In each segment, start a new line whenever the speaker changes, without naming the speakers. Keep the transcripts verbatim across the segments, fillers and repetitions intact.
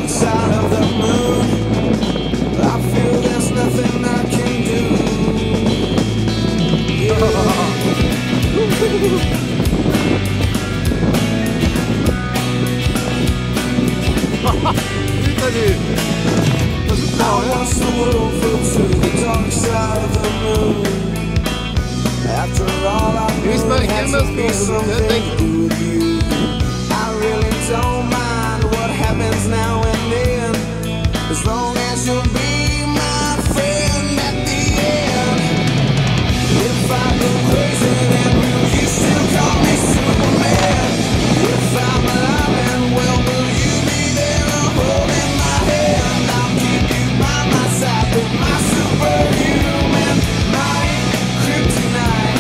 dark side of the moon. I feel there's nothing I can do. I watch the world float to the dark side of the moon. After all I've known has to be something to do with you. I really don't mind what happens now and then, as long as you'll be my friend at the end. If I go crazy, then will you still call me Superman? If I'm alive and well, will you be there holding my hand? I'll keep you by my side with my superhuman might, kryptonite.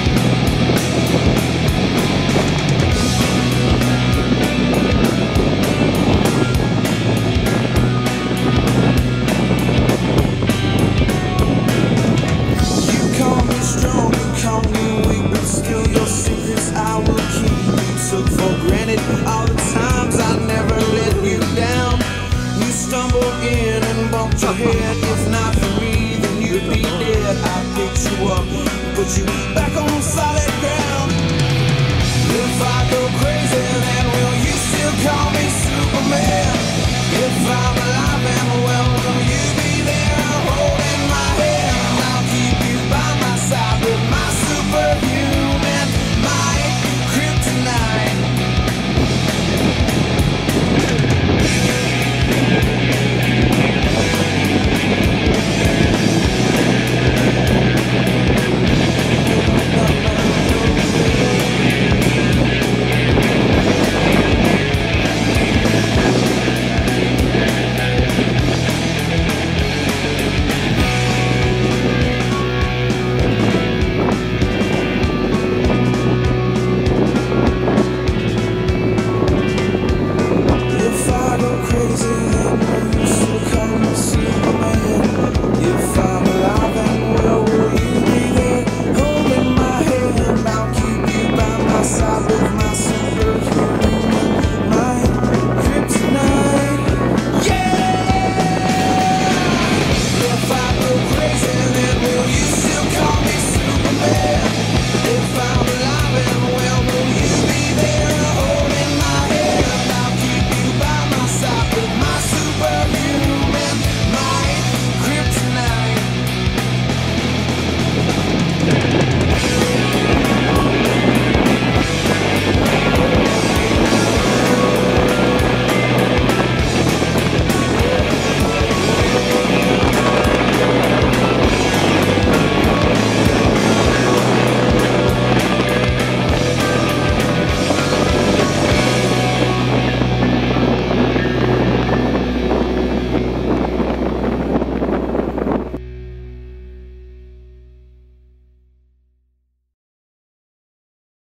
Took for granted all the times I never let you down. You stumbled in and bumped your head. If not for me, then you'd be dead. I picked you up, put you back